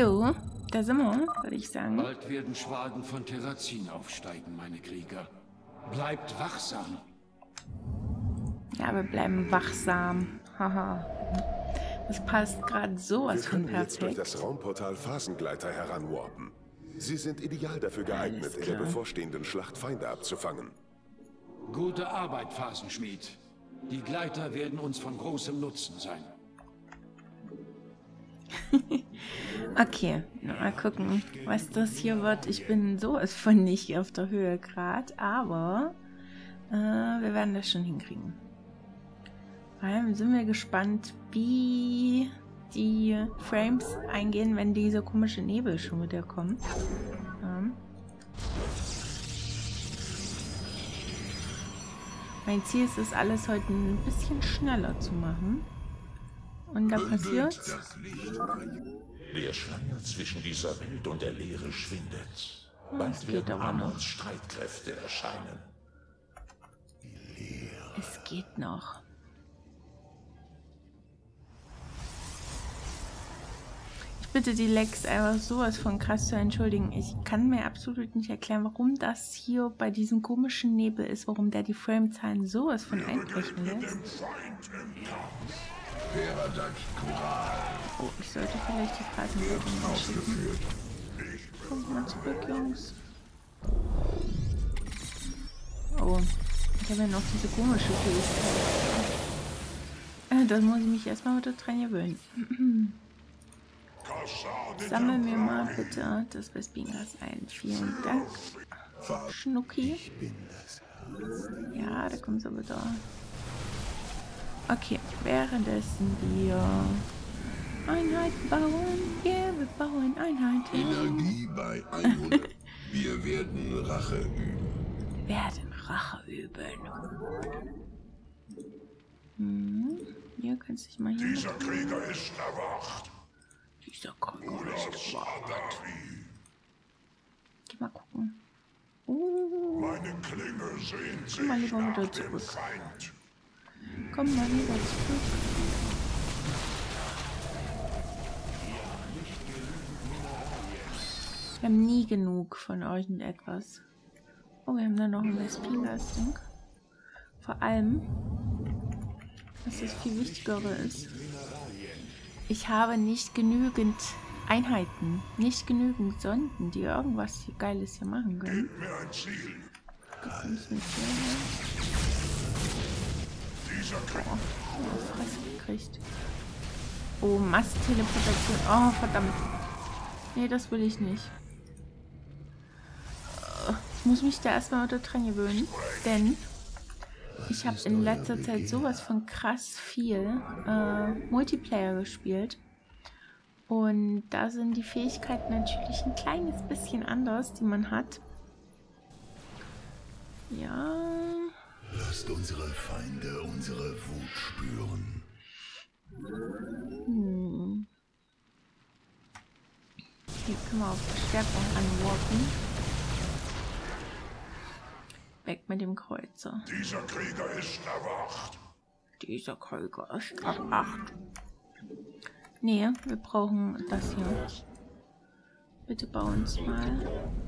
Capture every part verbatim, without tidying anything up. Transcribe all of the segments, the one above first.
So, da sind wir, würde ich sagen. Bald werden Schwaden von Terrazin aufsteigen, meine Krieger. Bleibt wachsam. Ja, wir bleiben wachsam. Haha. Das passt gerade sowas von Wir können jetzt durch perfekt. das Raumportal Phasengleiter heranwarpen. Sie sind ideal dafür geeignet, in der bevorstehenden Schlacht Feinde abzufangen. Gute Arbeit, Phasenschmied. Die Gleiter werden uns von großem Nutzen sein. Okay, mal gucken, was das hier wird. Ich bin sowas von nicht auf der Höhe gerade, aber äh, wir werden das schon hinkriegen. Vor allem sind wir gespannt, wie die Frames eingehen, wenn dieser komische Nebel schon wieder kommt. Ja. Mein Ziel ist es, alles heute ein bisschen schneller zu machen. Und da passiert's. Der Schleier zwischen dieser Welt und der Leere schwindet. Oh, Bald geht werden aber noch. Amons Streitkräfte erscheinen. Es geht noch. Ich bitte die Lex einfach sowas von krass zu entschuldigen. Ich kann mir absolut nicht erklären, warum das hier bei diesem komischen Nebel ist, warum der die Framezahlen sowas von einbrechen lässt. Oh, ich sollte vielleicht die Phasenwirkung schicken. Kommt mal zurück, Jungs. Oh, ich habe ja noch diese komische Fähigkeit. Äh, da muss ich mich erstmal wieder dran gewöhnen. Sammeln wir mal bitte das Bespingas ein. Vielen Dank. Schnucki. Ja, da kommt sie wieder. Okay, währenddessen wir Einheiten bauen. Yeah, wir bauen Einheiten. Energie bei hundert. Wir werden Rache üben. Wir werden Rache üben. Hm, hier kannst du dich mal hier. Dieser Krieger ist erwacht. Dieser Krieger ist erwacht. Geh mal gucken. Uh, Meine Klinge sehnt sich komm mal lieber nach wieder dem zurück. Feind. Komm mal wieder zurück. Wir haben nie genug von irgendetwas. Oh, wir haben da noch ein Vespingas-Ding. Vor allem, was das viel Wichtigere ist, ich habe nicht genügend Einheiten, nicht genügend Sonden, die irgendwas hier Geiles hier machen können. Gib mir ein Ziel. Das müssen wir hier Dieser Krieger. oh, Fresse gekriegt. Oh, Mastteleportation. Oh, verdammt. Nee, das will ich nicht. Ich muss mich da erstmal wieder dran gewöhnen, denn ich habe in letzter Zeit sowas von krass viel äh, Multiplayer gespielt. Und da sind die Fähigkeiten natürlich ein kleines bisschen anders, die man hat. Ja. Lasst unsere Feinde unsere Wut spüren. Hm. Hier können wir auf Verstärkung anwarten. Weg mit dem Kreuzer. Dieser Krieger ist erwacht. Dieser Krieger ist erwacht. Nee, wir brauchen das hier. Bitte bau uns mal.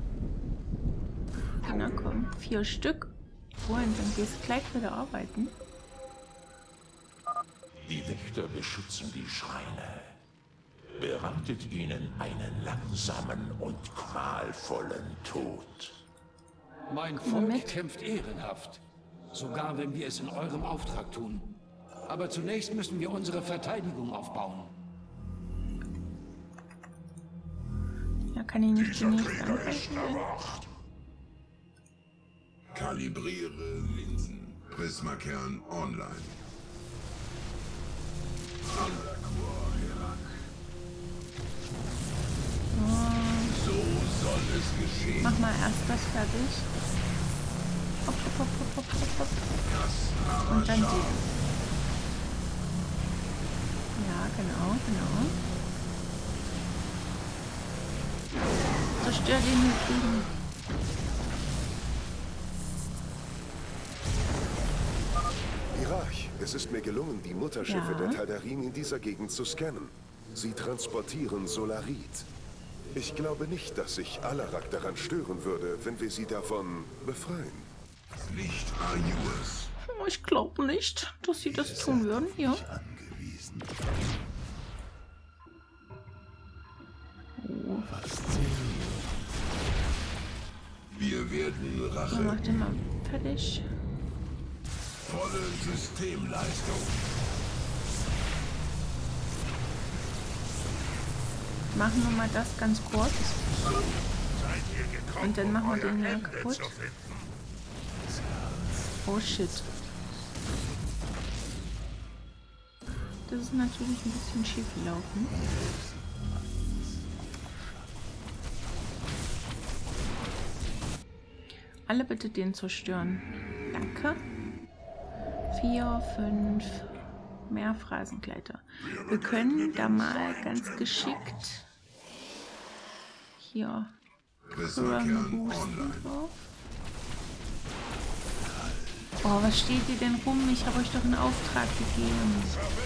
Na komm, vier Stück. Und dann gehst du gleich wieder arbeiten. Die Wächter beschützen die Schreine. Bereitet ihnen einen langsamen und qualvollen Tod. Mein Volk kämpft ehrenhaft. Sogar wenn wir es in eurem Auftrag tun. Aber zunächst müssen wir unsere Verteidigung aufbauen. Ja, kann ich nicht Dieser zunächst Krieger ist angreifen. erwacht. Kalibriere Linsen. Prismakern online. So soll es geschehen. Mach mal erst das fertig. Hopp, hopp, hopp, hopp, hopp, hopp, hopp. Das Und dann Hammerschaf. die. Ja, genau, genau. Zerstör den Hybriden. Mirage, es ist mir gelungen, die Mutterschiffe Ja. der Taldarin in dieser Gegend zu scannen. Sie transportieren Solarit. Ich glaube nicht, dass sich Alarak daran stören würde, wenn wir sie davon befreien. Licht Ayurs. Ich glaube nicht, dass sie das tun würden, ja. Angewiesen. Oh. Wir werden Rache. Mach den mal fertig. Volle Systemleistung. Machen wir mal das ganz kurz. Und dann machen wir den ja kaputt. Oh shit. Das ist natürlich ein bisschen schief gelaufen. Alle bitte den zerstören. Danke. Vier, fünf. Mehr Phrasengleiter. Wir können da mal ganz geschickt hier boosten drauf. Oh, was steht ihr denn rum? Ich habe euch doch einen Auftrag gegeben.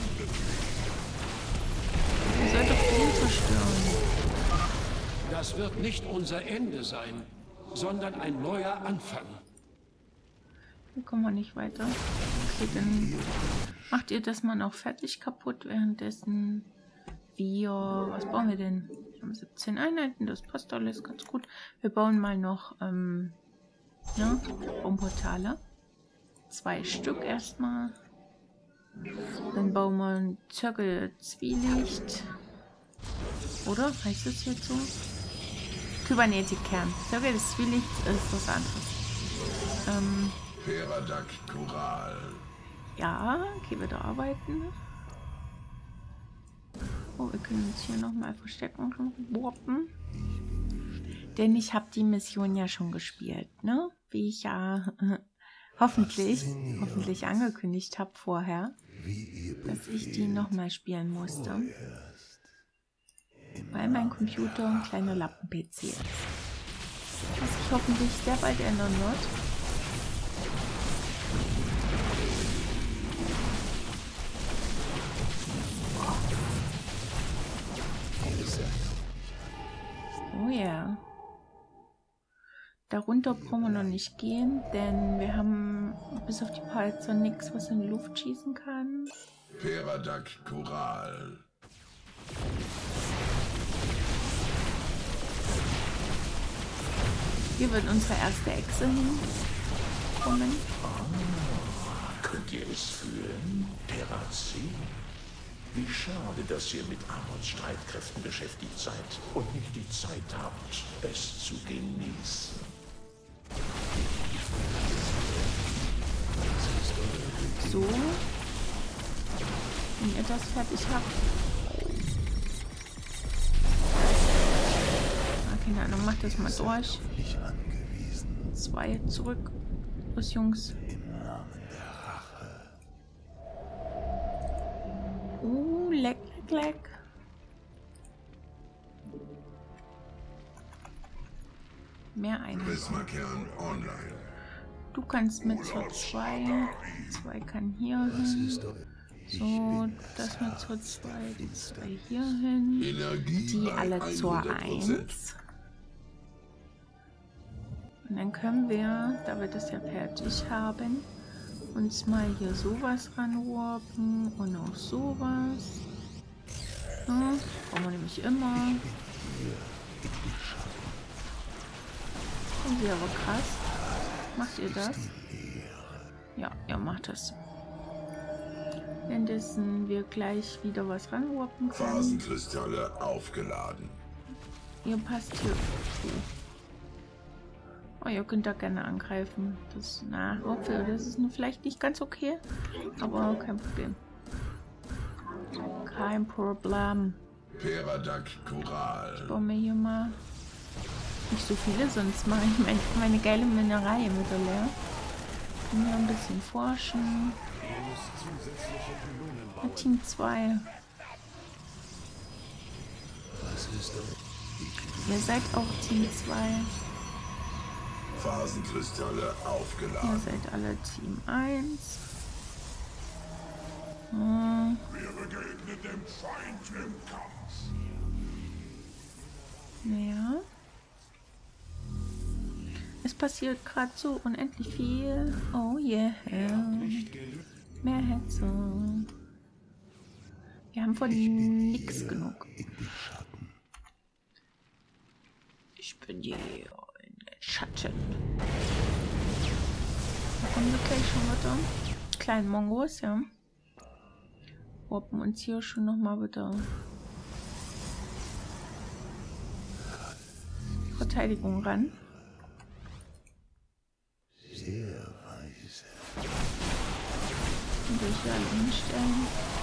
Ihr sollt doch den zerstören. Das wird nicht unser Ende sein, sondern ein neuer Anfang. Hier kommen wir nicht weiter. Okay, dann macht ihr das mal noch fertig kaputt, währenddessen wir... Was bauen wir denn? Wir haben siebzehn Einheiten, das passt alles ganz gut. Wir bauen mal noch ähm, ja, Raumportale. Zwei Stück erstmal. Dann bauen wir ein Zirkel-Zwielicht. Oder? Heißt das jetzt so? Kybernetik-Kern. Zirkel des Zwielichts ist was anderes. Ähm... Peradak Kural. Ja, okay, wieder arbeiten. Oh, wir können uns hier nochmal verstecken und warpen. Denn ich habe die Mission ja schon gespielt, ne? Wie ich ja äh, hoffentlich, hoffentlich angekündigt habe vorher, dass ich die nochmal spielen musste. Weil mein Computer ein kleiner Lappen-P C ist. Was sich hoffentlich sehr bald ändern wird. Oh ja. Yeah. Darunter brauchen wir noch nicht gehen, denn wir haben bis auf die Palzer nichts, was in die Luft schießen kann. Peradak Kural. Hier wird unsere erste Echse hinkommen. Oh, könnt ihr es fühlen? Perazi? Wie schade, dass ihr mit Amons Streitkräften beschäftigt seid und nicht die Zeit habt, es zu genießen. So. Wenn ihr das fertig habt. Ah, keine Ahnung, macht das mal durch. Zwei zurück. Los, Jungs. Uh, leck, leck, leck. Mehr Einheiten. Prismakern online. Du kannst mit zur zwei. Zwei kann hier hin. So, das mit zur zwei. Die zwei hier hin. Die alle zur eins. Und dann können wir, da wir das ja fertig haben, uns mal hier sowas ranwarpen und auch sowas. Ja, brauchen wir nämlich immer. Und sie aber krass. Macht ihr das? Ja, ihr macht das. Währenddessen wir gleich wieder was ranwarpen können. Phasenkristalle aufgeladen. Ihr passt hier. Oh, ihr könnt da gerne angreifen. Das, na, okay, das ist nur vielleicht nicht ganz okay, aber kein Problem. Kein Problem. Peradak Kural. Ich baue mir hier mal nicht so viele, sonst mache ich mein, meine geile Mineralien wieder leer. Können hier ein bisschen forschen. Und Team zwei. Ihr seid auch Team zwei. Phasenkristalle aufgeladen. Ihr seid alle Team eins. Hm. Wir begegnen dem Feind im Kampf. Naja. Es passiert gerade so unendlich viel. Oh yeah. Mehr Hetze. Wir haben von nix genug. Ich bin hier in den Schatten. Da kommen wir gleich schon wieder. Kleinen Mongos, ja. Warpen uns hier schon noch mal wieder. Verteidigung ran. Sehr weise. Und durch hier alle hinstellen.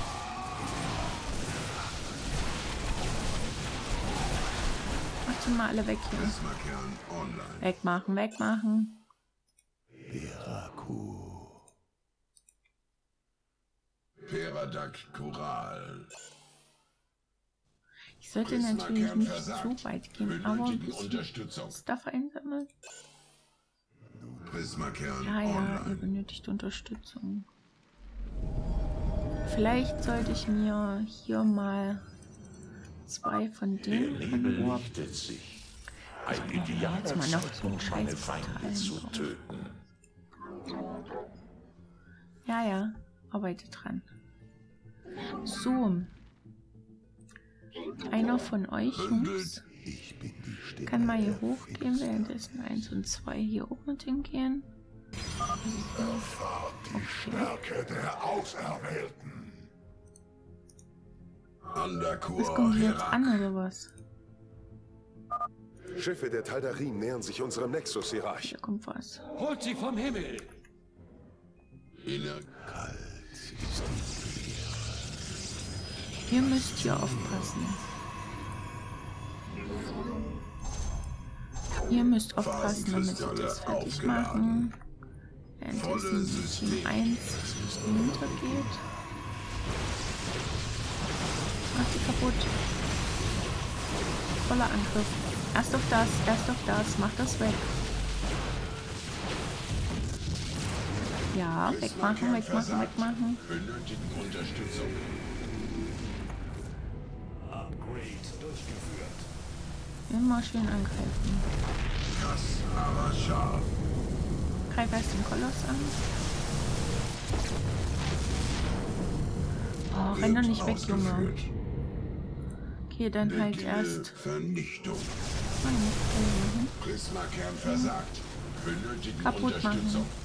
Macht die mal alle weg hier. Wegmachen, wegmachen. Peraku. Peradak Coral. Ich sollte natürlich nicht zu weit gehen, aber ein bisschen Stuff einsammeln. Ja, ja, ihr benötigt Unterstützung. Vielleicht sollte ich mir hier mal zwei von denen anwarten. Ein idealer Jetzt mal noch so einen meine Feinde Scheißportal zu bauen. töten. Ja, ja, arbeite dran. So. Einer von euch Jungs kann mal hier hochgehen, währenddessen eins und zwei hier oben mit hingehen. Stärke der Auserwählten. Was kommt hier jetzt an oder was? Schiffe der Taldarim nähern sich unserem Nexus, Sirach. Da kommt was. Holt sie vom Himmel! Kalt ist Ihr müsst hier aufpassen. Ihr müsst aufpassen, damit wir das fertig machen. Währenddessen Team eins hintergeht. Macht die kaputt. Voller Angriff. Erst auf das, erst auf das. Macht das weg. Ja, wegmachen, wegmachen, wegmachen. benötigen Unterstützung. Immer schön angreifen. Greif erst den Koloss an. Oh, renn doch nicht weg, Junge. Okay, dann halt erst. Vernichtung. Meine Prismakern versagt. Benötigen Kaputt Unterstützung. machen.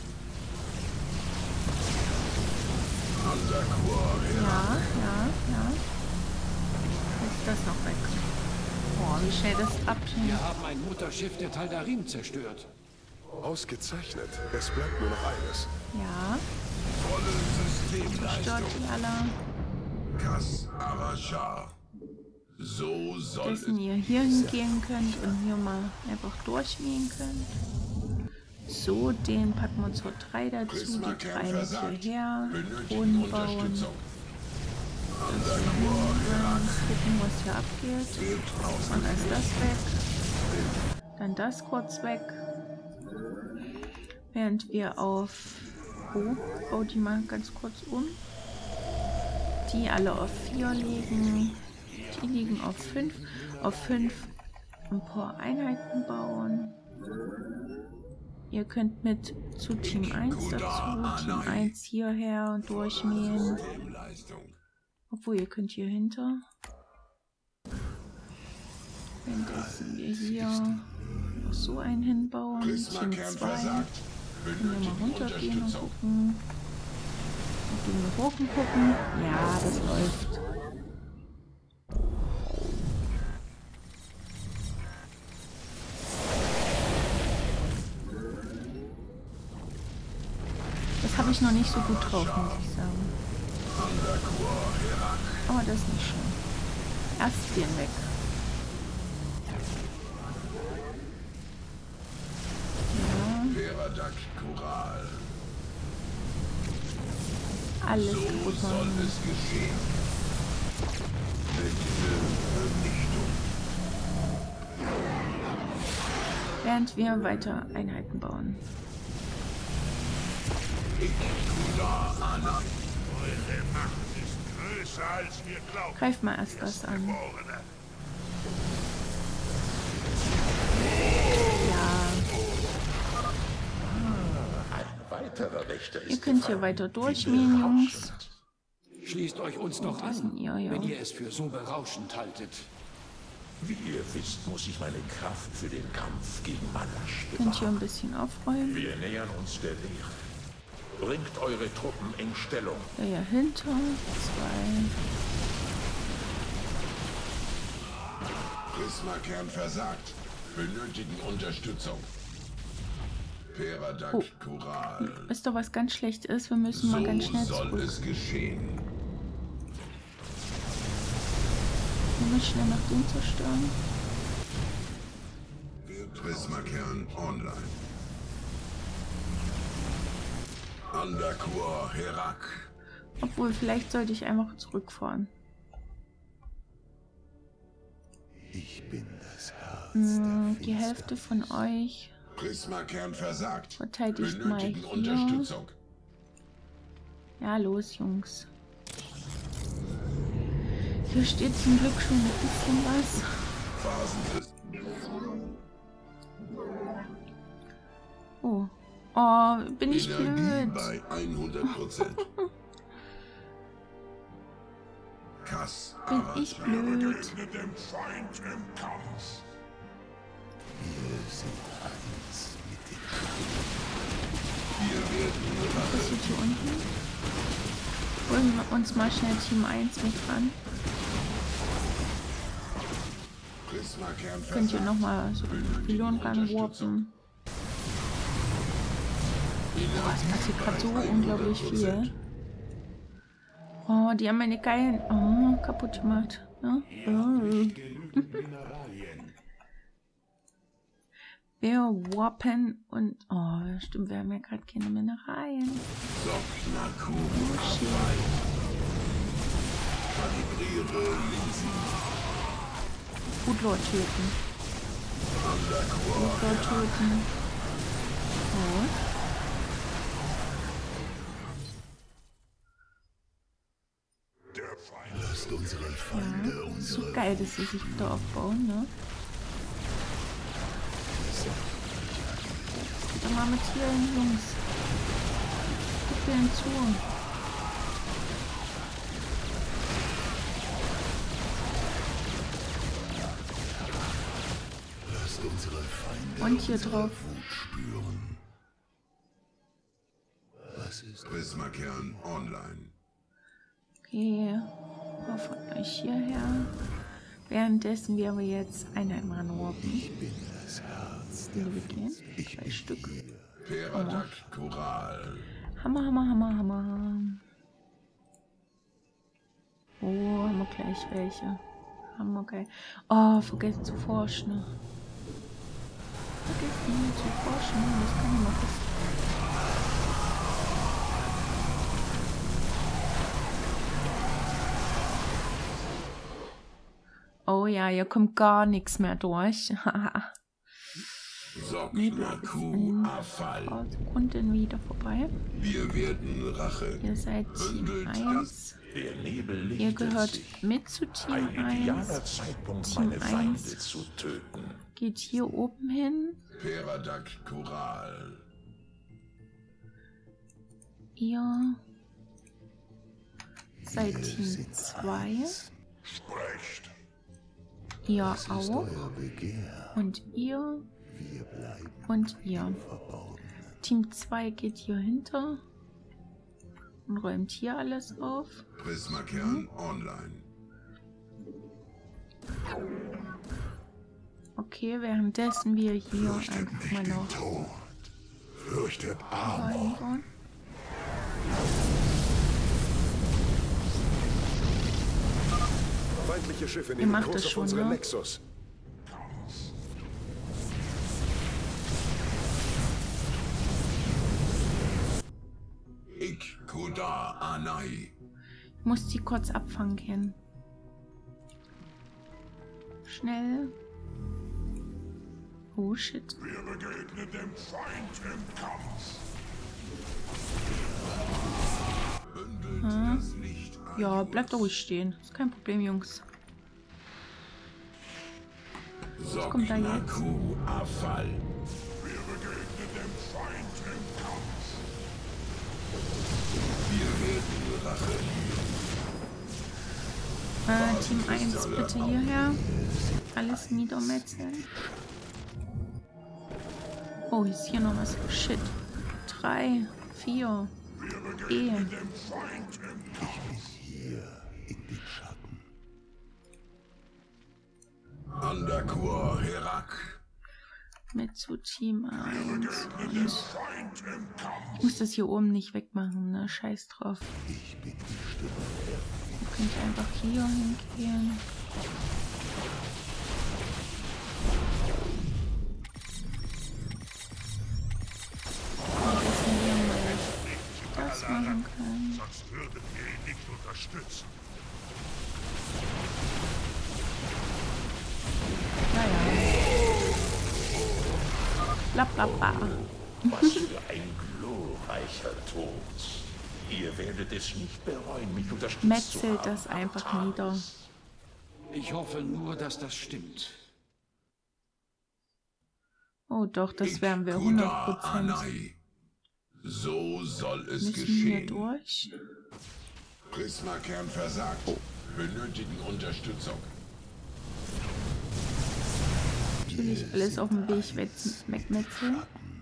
Undercore Ja, ja, ja. Jetzt das noch weg. Boah, wie schnell das abschneidet. Wir haben ein Mutterschiff der Taldarim zerstört. Ausgezeichnet. Es bleibt nur noch eines. Ja, volle stört Systemleistung. die alle. Kas Arashar. So soll Dessen es. ihr hier hingehen könnt und hier mal einfach durchmähen könnt. So, den packen wir zur drei dazu, die drei mit hierher, Benötigen Boden bauen, Unterstützung. gucken, was hier abgeht. Und dann ist das weg. Dann das kurz weg. Während wir auf... Oh, bau die mal ganz kurz um. Die alle auf vier liegen. Die liegen auf fünf. Auf fünf ein paar Einheiten bauen. Ihr könnt mit zu Team eins dazu, Team eins hierher und durchmähen. Obwohl, ihr könnt hier hinter. Währenddessen wir hier noch so einen hinbauen. Team zwei. Können wir mal runtergehen und gucken. Und gegen die Roken gucken. Ja, das läuft. Das habe ich noch nicht so gut drauf, muss ich sagen. Aber das ist nicht schön. Erst den weg. Peradak Coral. Alles So kaputt soll machen. es geschehen. Bitte Vernichtung. Während wir weiter Einheiten bauen. Kuda Ana. Eure Macht ist größer als wir glauben. Greif mal erst das an. Geborene. Ihr könnt hier weiter durchmähen, Jungs. Schließt euch uns noch an, Ja, ja. wenn ihr es für so berauschend haltet. Wie ihr wisst, muss ich meine Kraft für den Kampf gegen Malasch Könnt ihr bewahren. ein bisschen aufräumen. Wir nähern uns der Leere. Bringt eure Truppen in Stellung. Ja, ja, hinter. Zwei. Prisma-Kern versagt. Benötigen Unterstützung. Peradak Oh. Kural. Wisst ihr, was ganz schlecht ist? Wir müssen mal ganz So schnell soll zurück. es geschehen. Wir müssen schnell nach dem zerstören. Prisma-Kern online. Underkur Herak. Obwohl, vielleicht sollte ich einfach zurückfahren. Ich bin das Herz. Hm, die Hälfte von euch Prisma-Kern versagt. verteidigt mal Benötigen hier. Unterstützung. Ja, los, Jungs. Hier steht zum Glück schon ein bisschen was. Phasenfrist. Oh. Oh, bin ich Energie blöd. bei hundert Prozent. Kass. Bin ich blöd. Begegne dem Feind im Kampf. Wir werden Was ist hier unten? Holen wir uns mal schnell Team eins mit ran. Prisma-Kern Könnt ihr versagt. nochmal so einen Pylon ranwarpen. Boah, es passiert gerade so unglaublich viel. Oh, die haben meine geilen... Oh, kaputt gemacht. Ne? Oh. Wir warpen und... Oh, stimmt, wir haben ja gerade keine Mineralien. Soknaku Afai. Kalibriere Linsen. Foodlord töten. Underkur Foodlord töten. Oh. Der Feind Lasst unsere Feinde Ja, unsere so geil, dass sie sich wieder aufbauen, ne? Geht doch mal mit hier hin, Jungs. Guckt mir hin zu. Lasst unsere Feinde Und hier unsere drauf. Wut spüren. Was ist Prisma-Kern online. Okay, mal von euch hierher. Währenddessen wir aber jetzt Einheiten ranwarpen. Ich bin das Herz Die wir gehen. Zwei Stück. Peradak Kural. Hammer, Hammer, Hammer, Hammer. Oh, haben wir gleich welche. Haben wir geil. Oh, vergessen zu forschen. Vergessen nicht zu forschen. Das kann ich mal fest. Oh ja, hier kommt gar nichts mehr durch. Soknaku Afai. Paar Sekunden wieder vorbei. Wir werden Rache. Ihr seid Team Bündelt eins. Der Nebel Ihr lichtet gehört sich. mit zu Team Ein idealer eins. Zeitpunkt, Team meine Feinde eins. zu töten. Geht hier oben hin. Peradak Kural. Ihr seid Team zwei. sprecht. Ihr das ist auch. euer Begehr? Und ihr. Wir bleiben Und ihr. verborgen. Team zwei geht hier hinter. Und räumt hier alles auf. Prisma-Kern online. Okay, währenddessen wir hier einfach mal noch Tod. Fürchtet Arm. reinbauen. Feindliche Schiffe nehmen macht Kurs das auf schon, unseren ne? Nexus. Ik Kuda Anai. Ich muss die kurz abfangen können. Schnell. Oh shit. Wir begegnen dem Feind im Kampf. Bündelt Hm. das Licht an. Ja, bleibt ruhig stehen. Ist kein Problem, Jungs. Was kommt da jetzt? Abfall. Wir begegnen dem Feind im Kampf. Wir werden Rache üben. Äh, Team eins, bitte hierher. Alles niedermetzeln. Oh, ist hier noch was? Shit. drei, vier. E. Underkur Herak. Mit zu Team eins. Und ich muss das hier oben nicht wegmachen, ne? Scheiß drauf. Ihr könnt einfach hier hingehen. Das machen können. Sonst würden wir ihn nicht unterstützen. Naja. Bla bla bla. Was für ein glorreicher Tod. Ihr werdet es nicht bereuen, mich unterstützt zu Metzelt haben. das einfach nieder. Ich hoffe nur, dass das stimmt. Oh doch, das wären wir hundert Prozent. So soll es Müssen wir hier geschehen. durch? Prisma-Kern versagt. Benötigen Unterstützung. Natürlich alles auf dem Weg wegmetzeln.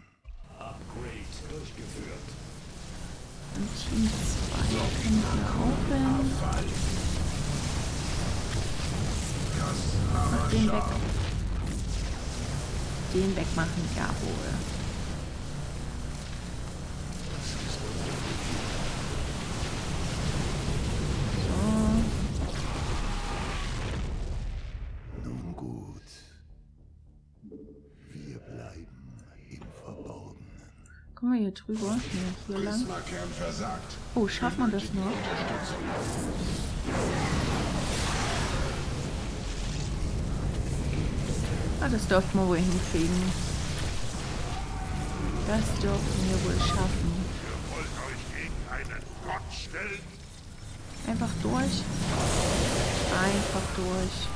Und Team zwei können wir auch hin. Mach den weg. Den wegmachen, jawohl. Nun gut. Wir bleiben im Verborgenen. Kommen wir hier drüber? Nee, hier lang. Prisma-Kern versagt. Oh, schaffen wir das noch? Ah, das dürften wir wohl hinkriegen. Das dürften wir wohl schaffen. Ihr wollt euch gegen einen Gott stellen? Einfach durch. Einfach durch.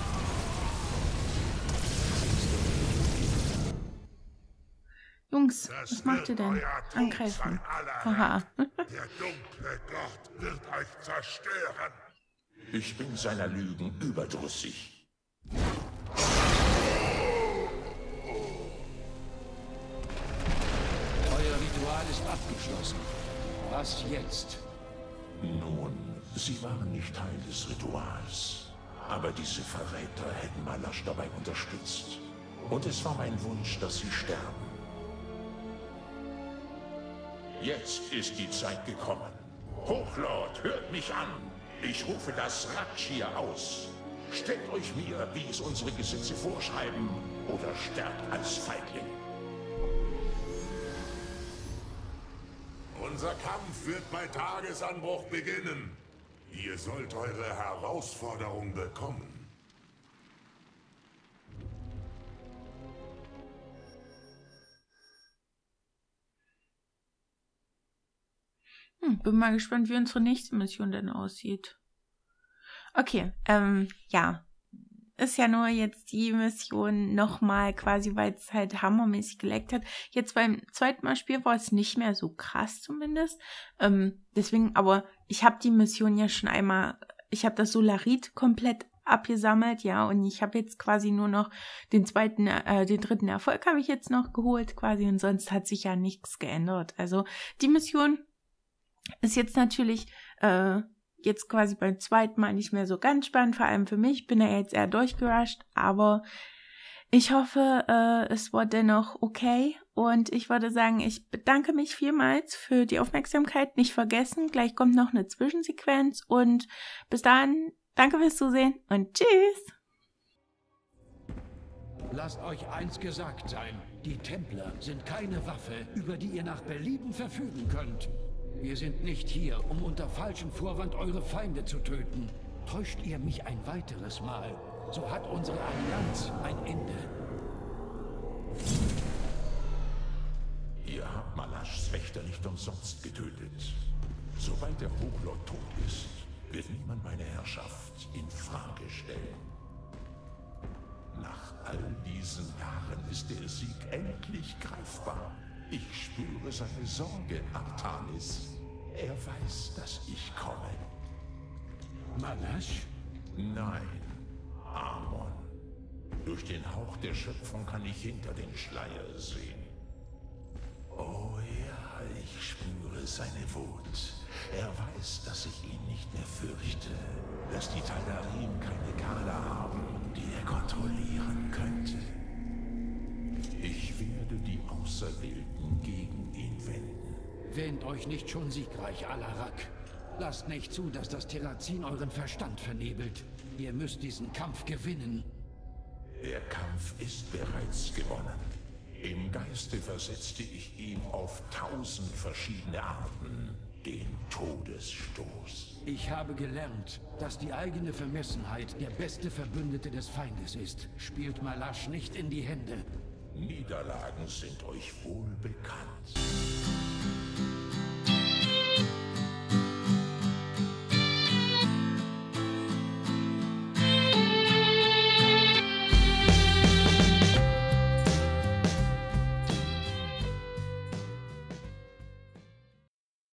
Jungs, was macht ihr denn? Angreifen. Haha. Der dunkle Gott wird euch zerstören. Ich bin seiner Lügen überdrüssig. Euer Ritual ist abgeschlossen. Was jetzt? Nun, sie waren nicht Teil des Rituals. Aber diese Verräter hätten Malasch dabei unterstützt. Und es war mein Wunsch, dass sie sterben. Jetzt ist die Zeit gekommen. Hochlord, hört mich an. Ich rufe das Ratschir aus. Stellt euch mir, wie es unsere Gesetze vorschreiben, oder sterbt als Feigling. Unser Kampf wird bei Tagesanbruch beginnen. Ihr sollt eure Herausforderung bekommen. Hm, bin mal gespannt, wie unsere nächste Mission denn aussieht. Okay, ähm, ja. Ist ja nur jetzt die Mission nochmal quasi, weil es halt hammermäßig geleckt hat. Jetzt beim zweiten Mal Spiel war es nicht mehr so krass zumindest. Ähm, deswegen, aber ich habe die Mission ja schon einmal, ich habe das Solarit komplett abgesammelt, ja, und ich habe jetzt quasi nur noch den zweiten, äh, den dritten Erfolg habe ich jetzt noch geholt quasi und sonst hat sich ja nichts geändert. Also die Mission ist jetzt natürlich, äh, jetzt quasi beim zweiten Mal nicht mehr so ganz spannend, vor allem für mich. Bin ja jetzt eher durchgerusht, aber ich hoffe, äh, es war dennoch okay. Und ich würde sagen, ich bedanke mich vielmals für die Aufmerksamkeit. Nicht vergessen, gleich kommt noch eine Zwischensequenz. Und bis dahin, danke fürs Zusehen und tschüss! Lasst euch eins gesagt sein. Die Templer sind keine Waffe, über die ihr nach Belieben verfügen könnt. Wir sind nicht hier, um unter falschem Vorwand eure Feinde zu töten. Täuscht ihr mich ein weiteres Mal, so hat unsere Allianz ein Ende. Ihr habt Malaschs Wächter nicht umsonst getötet. Sobald der Hochlord tot ist, wird niemand meine Herrschaft in Frage stellen. Nach all diesen Jahren ist der Sieg endlich greifbar. Ich spüre seine Sorge, Artanis. Er weiß, dass ich komme. Malasch? Nein, Amon. Durch den Hauch der Schöpfung kann ich hinter den Schleier sehen. Oh ja, ich spüre seine Wut. Er weiß, dass ich ihn nicht mehr fürchte. Dass die Taldarim keine Kader haben, die er kontrollieren könnte. Ich werde die Auserwählten gegen ihn wenden. Wähnt euch nicht schon siegreich, Alarak. Lasst nicht zu, dass das Terrazin euren Verstand vernebelt. Ihr müsst diesen Kampf gewinnen. Der Kampf ist bereits gewonnen. Im Geiste versetzte ich ihm auf tausend verschiedene Arten den Todesstoß. Ich habe gelernt, dass die eigene Vermessenheit der beste Verbündete des Feindes ist. Spielt Malasch nicht in die Hände. Niederlagen sind euch wohl bekannt.